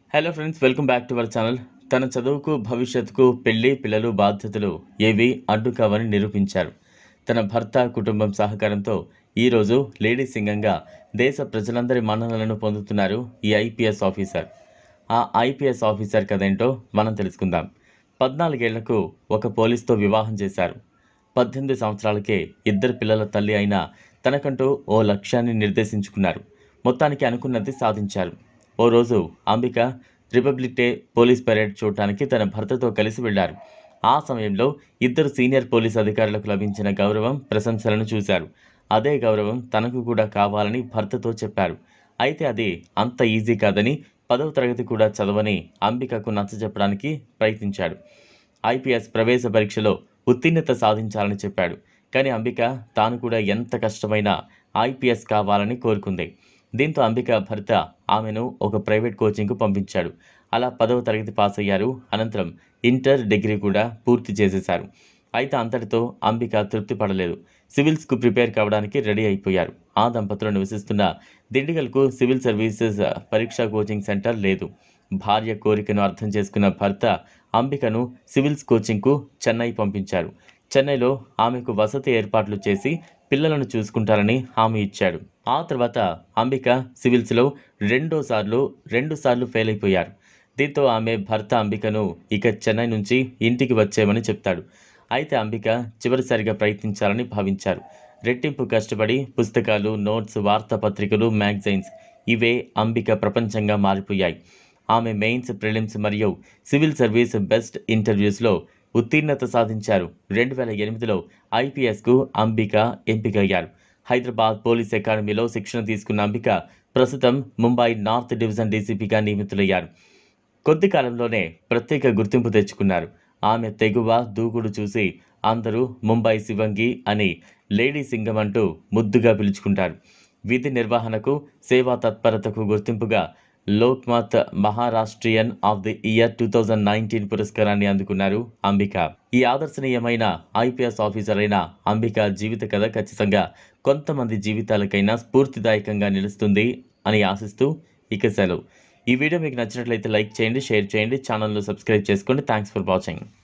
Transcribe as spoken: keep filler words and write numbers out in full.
Hello friends, welcome back to our channel. తన చదువుకు, భవిష్యత్తుకు పెళ్లి, పిల్లలు, బాధ్యతలు ఏవి అడ్డు కావని నిరూపించారు. తన భర్త, కుటుంబం సహకారంతో ఈరోజు లేడీ సింగంగా దేశ ప్రజలందరి మన్ననలను పొందుతున్నారు ఈ ఐపీఎస్ ఆఫీసర్. ఆ ఐపీఎస్ ఆఫీసర్ కథేంటో మనం తెలుసుకుందాం. పద్నాలుగేళ్లకు ఒక పోలీస్తో వివాహం చేశారు. పద్దెనిమిది సంవత్సరాలకే ఇద్దరు పిల్లల తల్లి అయిన తనకంటూ ఓ లక్ష్యాన్ని నిర్దేశించుకున్నారు. మొత్తానికి అనుకున్నది సాధించారు. ఓ రోజు Ambika republic day police parade చూడటానికి తన భర్తతో కలిసి వెళ్లారు. ఆ సమయంలో ఇద్దరు సీనియర్ పోలీస్ అధికారులకు లభించిన గౌరవం, ప్రశంసలను చూశారు. అదే గౌరవం తనకు కూడా కావాలని భర్తతో చెప్పారు. అయితే అది అంత ఈజీ కాదని, పదవ తరగతి కూడా చదవని అంబికకు నచ్చజెప్పడానికి ప్రయత్నించాడు. ఐపీఎస్ ప్రవేశ పరీక్షలో ఉత్తీర్ణత సాధించాలని చెప్పాడు. కానీ అంబిక తాను కూడా ఎంత కష్టమైనా ఐపీఎస్ కావాలని కోరుకుంది. దీంతో అంబిక భర్త ఆమెను ఒక ప్రైవేట్ కోచింగ్కు పంపించాడు. అలా పదవ తరగతి పాస్ అయ్యారు. అనంతరం ఇంటర్, డిగ్రీ కూడా పూర్తి చేసేశారు. అయితే అంతటితో అంబిక తృప్తి పడలేదు. సివిల్స్కు ప్రిపేర్ కావడానికి రెడీ అయిపోయారు. ఆ దంపతులు నివసిస్తున్న దిండిగల్కు సివిల్ సర్వీసెస్ పరీక్షా కోచింగ్ సెంటర్ లేదు. భార్య కోరికను అర్థం చేసుకున్న భర్త అంబికను సివిల్స్ కోచింగ్కు చెన్నై పంపించారు. చెన్నైలో ఆమెకు వసతి ఏర్పాట్లు చేసి పిల్లలను చూసుకుంటారని హామీ ఇచ్చాడు. ఆ తర్వాత అంబిక సివిల్స్లో రెండోసార్లు రెండు సార్లు ఫెయిల్ అయిపోయారు. దీంతో ఆమె భర్త అంబికను ఇక చెన్నై నుంచి ఇంటికి వచ్చేయమని చెప్తాడు. అయితే అంబిక చివరిసారిగా ప్రయత్నించాలని భావించారు. రెట్టింపు కష్టపడి పుస్తకాలు, నోట్స్, వార్తాపత్రికలు, మ్యాగజైన్స్ ఇవే అంబిక ప్రపంచంగా మారిపోయాయి. ఆమె మెయిన్స్, ప్రిలిమ్స్ మరియు సివిల్ సర్వీస్ బెస్ట్ ఇంటర్వ్యూస్లో ఉత్తీర్ణత సాధించారు. రెండు వేల ఎనిమిదిలో ఐపీఎస్కు అంబిక ఎంపికయ్యారు. హైదరాబాద్ పోలీస్ అకాడమీలో శిక్షణ తీసుకున్న అంబిక ప్రస్తుతం ముంబై నార్త్ డివిజన్ డీసీపీగా నియమితులయ్యారు. కొద్ది కాలంలోనే ప్రత్యేక గుర్తింపు తెచ్చుకున్నారు. ఆమె తెగువ, దూకుడు చూసి అందరూ ముంబై శివంగి అని, లేడీ సింగం అంటూ ముద్దుగా పిలుచుకుంటారు. విధి నిర్వహణకు, సేవా తత్పరతకు గుర్తింపుగా Lokmat Maharashtrian of the year two thousand nineteen పురస్కారాన్ని అందుకున్నారు అంబిక. ఈ ఆదర్శనీయమైన ఐపీఎస్ ఆఫీసర్ అయిన అంబిక జీవిత కథ ఖచ్చితంగా కొంతమంది జీవితాలకైనా స్ఫూర్తిదాయకంగా నిలుస్తుంది అని ఆశిస్తూ ఇక సెలవు. ఈ వీడియో మీకు నచ్చినట్లయితే లైక్ చేయండి, షేర్ చేయండి, ఛానల్ను సబ్స్క్రైబ్ చేసుకోండి. Thanks for watching.